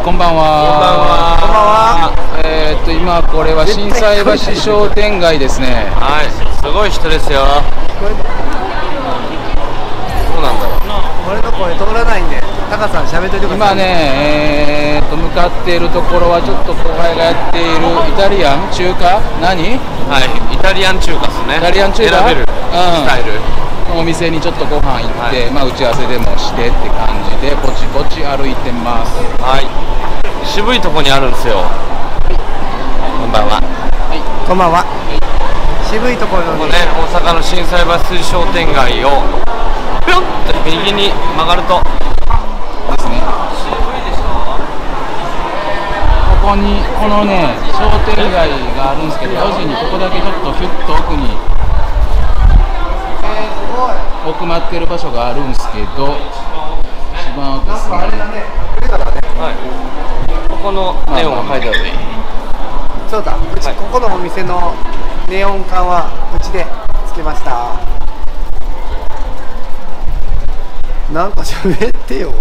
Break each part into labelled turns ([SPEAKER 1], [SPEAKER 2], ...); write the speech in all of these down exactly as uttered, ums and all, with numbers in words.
[SPEAKER 1] こんばんは。
[SPEAKER 2] こんばんは。
[SPEAKER 1] えー、っと今これは心斎橋商店街ですね。
[SPEAKER 2] はい、すごい人ですよ。そうなんだろう。
[SPEAKER 3] 俺の声通らないんで、タカさん喋っといてください。
[SPEAKER 1] 今ね、えー、っと向かっているところはちょっと後輩がやっているイタリアン中華何？
[SPEAKER 2] はい、イタリアン中華ですね。
[SPEAKER 1] イタリアン中華
[SPEAKER 2] 選べるスタイル。
[SPEAKER 1] お店にちょっとご飯行って、
[SPEAKER 2] はい、
[SPEAKER 1] まあ打ち合わせでもしてって感じでポチポチ歩いてます。
[SPEAKER 2] はい。渋いとこにあるんですよ。こんばんは。
[SPEAKER 1] はい。
[SPEAKER 3] こんばんは。渋いところ
[SPEAKER 2] ここね、大阪の心斎橋商店街をぴょんって右に曲がると
[SPEAKER 1] ですね。
[SPEAKER 2] 渋いでしょ。
[SPEAKER 1] ここにこのね商店街があるんですけど、路地にここだけちょっとヒュッと奥に奥まってる場所があるんですけど、一番奥ですね。
[SPEAKER 2] はい。ここのネオンが書いてある。
[SPEAKER 3] そうだ、うち、
[SPEAKER 2] はい、
[SPEAKER 3] ここのお店のネオン管はうちでつけました。なんか喋ってよ。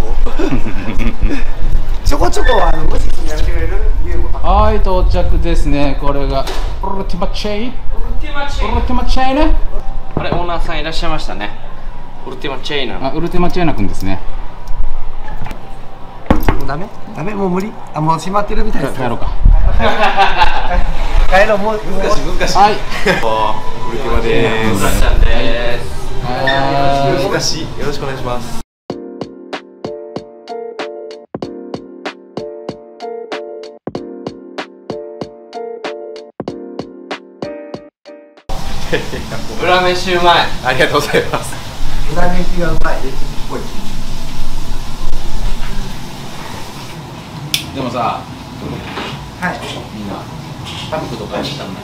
[SPEAKER 3] ちょこちょこはあの無視にやめてくれる？
[SPEAKER 1] はい、到着ですね。これがウルティマチェイン。ウルティマチェイナ。
[SPEAKER 2] あれ、オーナーさんいらっしゃいましたね。ウルティマチェイナ。
[SPEAKER 1] あ、ウルティマチェイナ君ですね。
[SPEAKER 3] もうダメ？ダメ？もう無理？あ、もう閉まってるみたいです。
[SPEAKER 1] 帰ろうか。
[SPEAKER 3] 帰ろう、もう難しい
[SPEAKER 2] 難しい。
[SPEAKER 1] はい。
[SPEAKER 2] ウルティマです。ウラちゃんです。
[SPEAKER 1] 難
[SPEAKER 2] しい。よろしくお願いします。裏飯うまい。ありがとうございます。
[SPEAKER 3] 裏飯がうまい。
[SPEAKER 1] でもさ、
[SPEAKER 3] はい。
[SPEAKER 1] みんなキャンプとか行きたくない？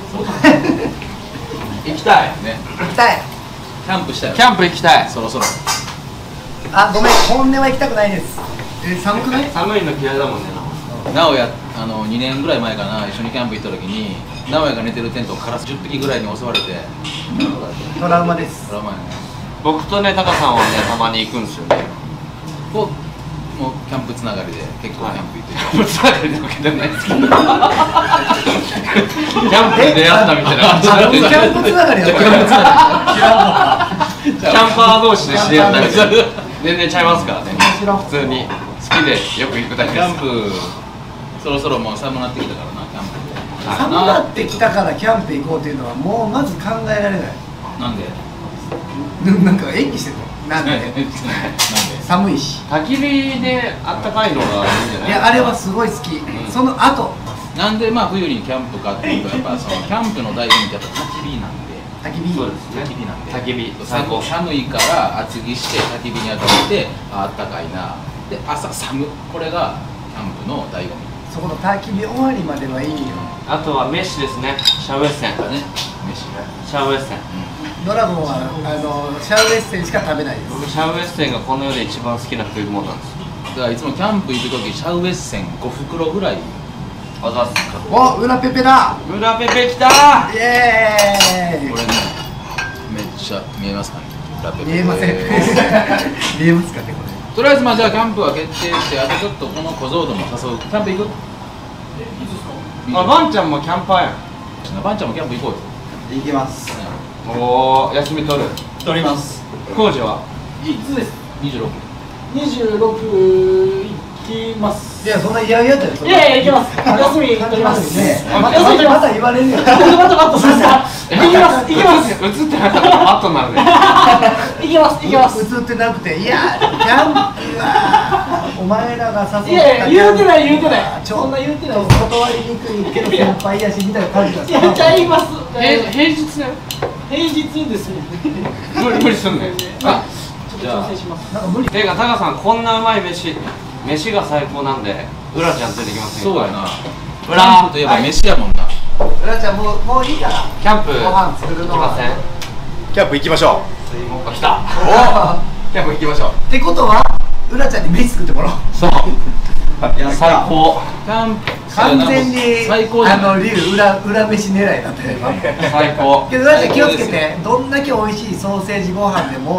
[SPEAKER 2] 行きたい。
[SPEAKER 1] ね。
[SPEAKER 3] 行きたい。
[SPEAKER 1] キャンプしたよ。
[SPEAKER 2] キャンプ行きたい。
[SPEAKER 1] そろそろ。
[SPEAKER 3] あ、ごめん、本音は行きたくないです。え、寒くない？
[SPEAKER 2] 寒いの嫌いだもんね。
[SPEAKER 1] なおや、あのにねんぐらい前かな、一緒にキャンプ行った時に直哉が寝てるテントをカラスじゅっぴきぐらいに襲われて
[SPEAKER 3] トラウマです。
[SPEAKER 1] トラウマやね。
[SPEAKER 2] 僕とね、タカさんはね、たまに行くんですよね。
[SPEAKER 1] こうもうキャンプつながりで結構キャンプ行って
[SPEAKER 2] キャンプつながりなわけじゃないですけどキャンプで出会ったみたいな感じ
[SPEAKER 3] あ、キャンプつながりだ。キャンプつながり。
[SPEAKER 2] キャンパー同士で知り合ったみたいな。全然ちゃいますからね。普通に好きでよく行くだけ
[SPEAKER 1] キ
[SPEAKER 2] です。
[SPEAKER 1] ャンプそろそろもう寒くなってきたからな、キャンプで。
[SPEAKER 3] 寒くなってきたからキャンプ行こうっていうのはもうまず考えられない。
[SPEAKER 1] なんで？
[SPEAKER 3] なんか演技してるの。なんで？
[SPEAKER 1] なんで？
[SPEAKER 3] 寒いし。
[SPEAKER 2] 焚き火であったかいのがいいんじゃない？
[SPEAKER 3] いや、あれはすごい好き。
[SPEAKER 2] ん
[SPEAKER 3] その後、
[SPEAKER 1] なんでまあ冬にキャンプかっていうと、やっぱそのキャンプの醍醐味ってやっぱ焚き火なんで。
[SPEAKER 3] 焚き火。
[SPEAKER 2] そうですね。
[SPEAKER 1] 焚き火なんで。
[SPEAKER 2] 焚き火最高。
[SPEAKER 1] 寒いから厚着して焚き火に当たってあったかいな。で朝寒、これがキャンプの醍醐味。
[SPEAKER 3] そこの焚き火終わりまではいいよ。
[SPEAKER 2] あとは飯ですね。シャウエッセン。
[SPEAKER 1] だね、飯が。
[SPEAKER 2] シャウエッセン。
[SPEAKER 3] ドラゴンはあのシャウエッセンしか食べないです。
[SPEAKER 2] 僕シャウエッセンがこの世で一番好きな食い物なんです。
[SPEAKER 1] だからいつもキャンプ行く時シャウエッセンごふくろぐらい。
[SPEAKER 2] あざっす。
[SPEAKER 3] お、裏ペペだ。
[SPEAKER 2] 裏ペペきたー。
[SPEAKER 3] イエーイ。
[SPEAKER 1] これね、めっちゃ見えますかね。ラペペ
[SPEAKER 3] 見えません。見えますかね、これ。
[SPEAKER 1] とりあえずまあじゃあキャンプは決定して、あとちょっとこの小僧ども誘う。キャンプ行く？
[SPEAKER 2] あ、バンちゃんもキャンパーやん。
[SPEAKER 1] バンちゃんもキャンプ行こうよ。
[SPEAKER 3] 行きます。
[SPEAKER 2] おお、休み取る。
[SPEAKER 3] 取ります。
[SPEAKER 2] 工事はい
[SPEAKER 1] つです？にじゅうろく。
[SPEAKER 4] にじゅうろく行きます。
[SPEAKER 3] いや、そんな嫌々だよ。
[SPEAKER 4] いやいや行きます。休み取ります
[SPEAKER 3] ね。
[SPEAKER 4] 休
[SPEAKER 3] また
[SPEAKER 4] み取ります。
[SPEAKER 3] また言われるよ。
[SPEAKER 4] またまたそしたら行きます行きます
[SPEAKER 2] 映ってなかったら後になるね。
[SPEAKER 4] 行きます行きます。
[SPEAKER 3] 映ってなくて、いや、キャンプはお前らが誘った。
[SPEAKER 4] いやいや言うてない言うてない。
[SPEAKER 3] ちょ
[SPEAKER 4] そんな言うてない。
[SPEAKER 3] 断りにくいけど先輩やしみたいな感じだ。
[SPEAKER 4] いやじゃあ行きます。
[SPEAKER 2] 平平日だよ。
[SPEAKER 4] 平日ですね。
[SPEAKER 2] 無理無理すんねん。あ、
[SPEAKER 4] ちょっと調整します。
[SPEAKER 3] なんか無理。
[SPEAKER 2] ていうかタカさんこんなうまい飯飯が最高なんでウラちゃんついてきませんか？
[SPEAKER 1] そうやな。キ
[SPEAKER 2] ウラ
[SPEAKER 1] ャンプといえば飯やもんな。
[SPEAKER 3] うらちゃんもうもういいから。
[SPEAKER 2] キャンプ
[SPEAKER 3] ご飯作るのは
[SPEAKER 2] 行きません？
[SPEAKER 5] キャンプ行きましょ
[SPEAKER 2] あ、来た。
[SPEAKER 5] う。キャンプ行きましょう。
[SPEAKER 3] ってことは、うらちゃんに飯作ってもらおう。
[SPEAKER 2] そう最高。
[SPEAKER 1] キャンプ
[SPEAKER 3] 完全に
[SPEAKER 1] 最高じゃない。
[SPEAKER 3] あのリュウ裏裏飯狙いだったよ今。
[SPEAKER 2] 最高。
[SPEAKER 3] けどうらちゃん気をつけて、どんだけ美味しいソーセージご飯でも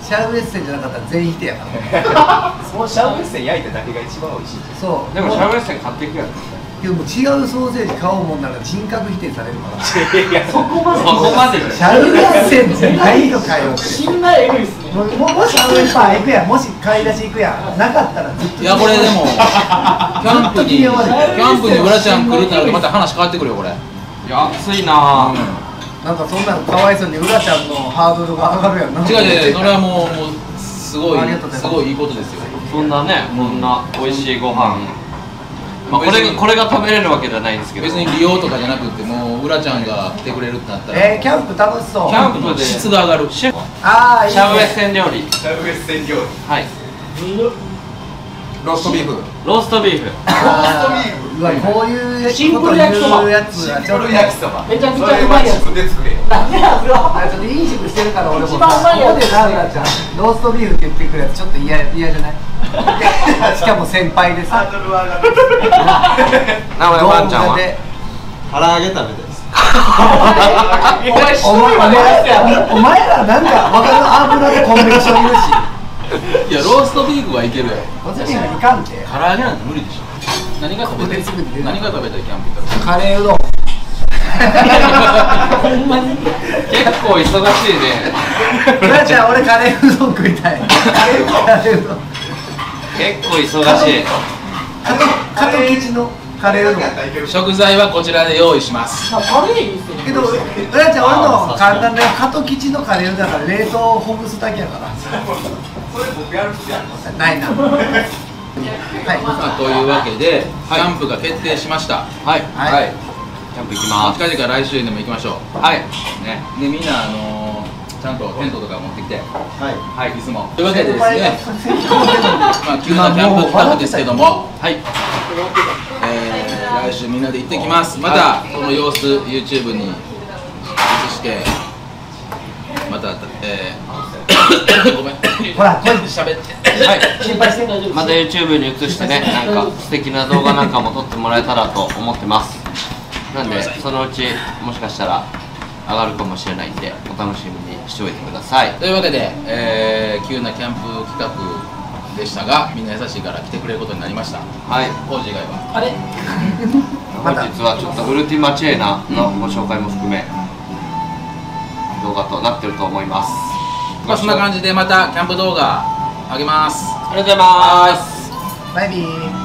[SPEAKER 3] シャウエッセンじゃなかったら全員否定やから
[SPEAKER 5] そのシャウエッセン焼いただけが一番美味しい。
[SPEAKER 3] そう
[SPEAKER 2] でもシャウエッセン買っていくやん。
[SPEAKER 3] でも違うソーセージ買おうもんなら人格否定されるから
[SPEAKER 5] いやそこまで。
[SPEAKER 2] そこまで
[SPEAKER 3] シャウエッセンじゃないのかよって
[SPEAKER 4] 信頼エグいっすね。
[SPEAKER 3] もももしシャウエッセン行くやん、もし買い出し行くやん、なかったらずっと
[SPEAKER 1] いやこれでもキャンプにキャンプにブラちゃん来るってなるとまた話変わってくるよこれ。
[SPEAKER 2] いや暑いなぁ。
[SPEAKER 3] なんかそんなのかわいそうにうらちゃんのハードルが上がるやんな。
[SPEAKER 1] 違う違う、それはもうもうすごい
[SPEAKER 3] ありがとうございます
[SPEAKER 1] すごいいいことですよ。
[SPEAKER 2] そんなね、こんな美味しいご飯、まあこれがこれが食べれるわけじゃないんですけど。
[SPEAKER 1] 別に利用とかじゃなくてもううらちゃんが来てくれるってなったら
[SPEAKER 3] えー、キャンプ楽しそう。
[SPEAKER 2] キャンプで
[SPEAKER 1] 質が上がる。
[SPEAKER 2] シェフ
[SPEAKER 3] ああ、いいね。
[SPEAKER 2] シャウエッセン料理。
[SPEAKER 5] シャウエッセン料理。
[SPEAKER 2] はい。
[SPEAKER 5] ローストビーフ。
[SPEAKER 2] ローストビーフ。
[SPEAKER 3] あーうわ、こういう
[SPEAKER 4] シンプル焼きそば
[SPEAKER 3] こと言うやつはちょっと
[SPEAKER 5] 焼きそば。
[SPEAKER 4] めちゃくちゃ
[SPEAKER 5] それは自分で作れよ。
[SPEAKER 4] なんでやそれは。
[SPEAKER 3] あちょっとインシブしてるから俺もさ、
[SPEAKER 4] 一番うまいやつ
[SPEAKER 3] ここでなうらちゃんローストビーフって言ってくるやつちょっと嫌嫌じゃないしかも先輩でさ、
[SPEAKER 5] ハードルは上がる。
[SPEAKER 2] 名前ワンちゃんは。
[SPEAKER 3] で
[SPEAKER 5] 唐揚げ食べたいです。
[SPEAKER 4] お前一
[SPEAKER 3] お前
[SPEAKER 4] 人までやつやん。
[SPEAKER 3] お前らなんか分かる油でコンビネーションいるし
[SPEAKER 1] いやローストビーフはいけるやろ。
[SPEAKER 3] ローストビーフいかんて
[SPEAKER 1] 唐揚げなんて無理でしょ。何が食べたい
[SPEAKER 3] ここですぐに出る
[SPEAKER 1] 何が食べたいキャンプ行ったら。
[SPEAKER 3] カレーうどん
[SPEAKER 4] ほんまに。
[SPEAKER 2] 結構忙しいね。
[SPEAKER 3] うらちゃん俺カレーうどん食いたいカレーうどん
[SPEAKER 2] 結構忙しい。
[SPEAKER 3] 加藤加藤吉のカレーうどん
[SPEAKER 1] 食材はこちらで用意します。
[SPEAKER 4] カレーいいっすね。
[SPEAKER 3] けど、うらちゃん、俺の簡単で加藤吉のカレーだから冷凍ほぐすだけやから
[SPEAKER 5] それ僕やる気あります。
[SPEAKER 3] ないなはい
[SPEAKER 1] まあというわけでキャンプが決定しました。
[SPEAKER 2] はい。
[SPEAKER 3] はい、
[SPEAKER 1] はい。
[SPEAKER 2] キャンプ行きます。
[SPEAKER 1] 近々来週でも行きましょう。
[SPEAKER 2] はい。
[SPEAKER 1] ね。でみんなあのーちゃんとテントとか持ってきて。
[SPEAKER 5] はい。
[SPEAKER 1] はい。いつも。というわけでですね。まあ急なキャンプ企画ですけども。はい。えー、来週みんなで行ってきます。またこの様子 YouTube に移してまたえー、ごめん
[SPEAKER 3] ほら来い
[SPEAKER 1] 喋って
[SPEAKER 2] はい。
[SPEAKER 3] 心配して
[SPEAKER 4] 大丈夫です。
[SPEAKER 2] また YouTube に移してね、なんか素敵な動画なんかも撮ってもらえたらと思ってます。なんでそのうちもしかしたら上がるかもしれないんでお楽しみにしておいてください。
[SPEAKER 1] というわけで、えー、急なキャンプ企画でしたがみんな優しいから来てくれることになりました。
[SPEAKER 2] はい。
[SPEAKER 1] 工事以外は
[SPEAKER 4] あれ
[SPEAKER 3] また
[SPEAKER 2] 本日はちょっとウルティマチェーナのご紹介も含め動画となってると思います。
[SPEAKER 1] まあそんな感じでまたキャンプ動画あげます。
[SPEAKER 2] ありがとうございます。
[SPEAKER 3] バイビー